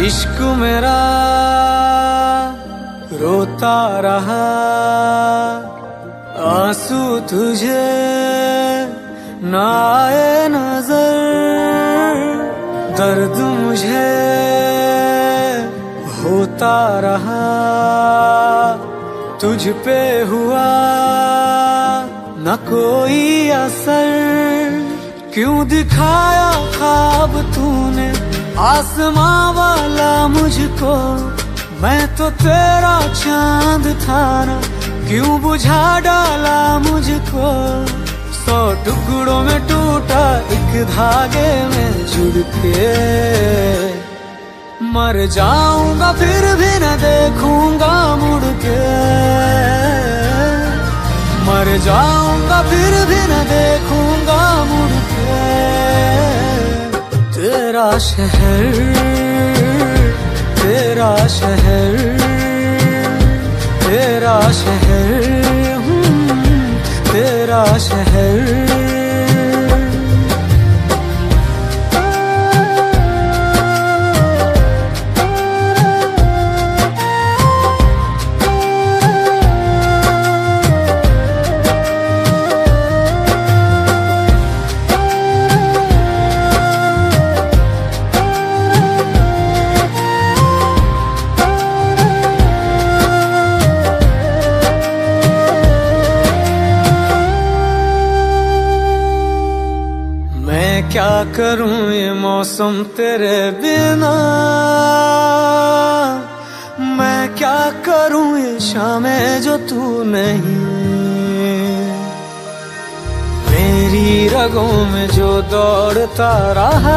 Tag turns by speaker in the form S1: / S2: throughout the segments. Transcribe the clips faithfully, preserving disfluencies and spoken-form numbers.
S1: इश्क मेरा रोता रहा, आंसू तुझे ना आए नजर, दर्द मुझे होता रहा, तुझ पे हुआ न कोई असर। क्यों दिखाया ख्वाब तूने आसमां वाला मुझको, मैं तो तेरा चांद था ना, क्यों बुझा डाला मुझको। सौ टुकड़ों में टूटा एक धागे में जुड़ के, मर जाऊंगा फिर भी न देखूंगा मुड़ के, मर जाऊंगा फिर भी न देखूंगा मुड़ के। तेरा शहर तेरा शहर तेरा शहर तेरा शहर। क्या करूं ये मौसम तेरे बिना, मैं क्या करूं ये शामें जो तू नहीं। मेरी रगों में जो दौड़ता रहा,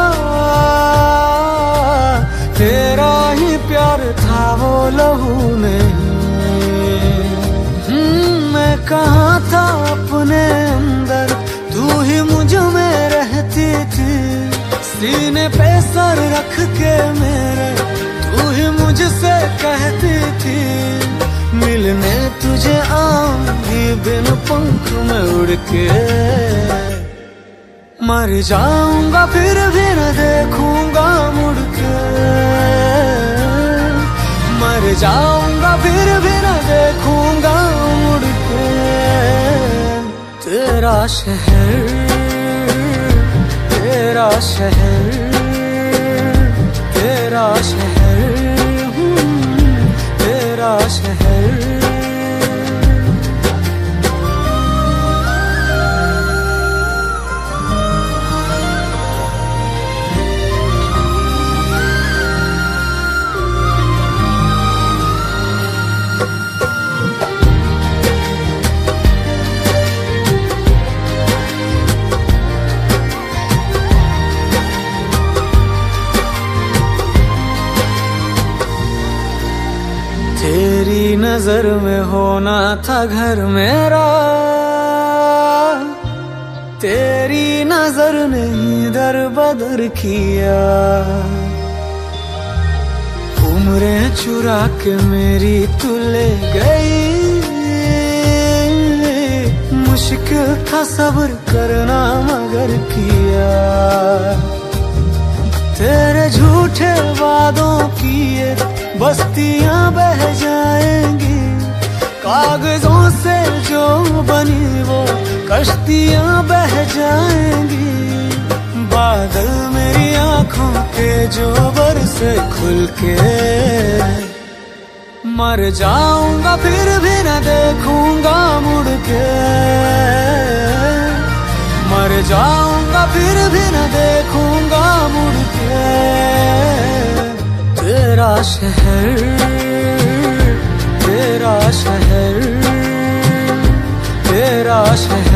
S1: तेरा ही प्यार था वो लहू नहीं। मैं कहाँ था अपने अंदर, तू ही मुझ में रहती थी। सीने पे सर रख के मेरे तू ही मुझसे कहती थी, मिलने तुझे आऊंगी बिन पंख में उड़ के। मर जाऊंगा फिर भी न देखूंगा मुड़ के, मर जाऊंगा फिर भी न देखूंगा मुड़ के। तेरा शहर तेरा शहर तेरा शहर तेरा शहर। तेरी नजर में होना था घर मेरा, तेरी नजर ने ही दर बदर किया। उम्रें चुरा के मेरी तू ले गई, मुश्किल था सब्र करना मगर किया। तेरे झूठे वादों की ये बस्तियां बह जाएंगी, कागजों से जो बनी वो कश्तियां बह जाएंगी। बादल मेरी आंखों के जो बरसे खुल के, मर जाऊंगा फिर भी न देखूंगा मुड़ के, मर जाऊंगा फिर भी न देखूंगा मुड़ के। तेरा शहर तेरा शहर तेरा शहर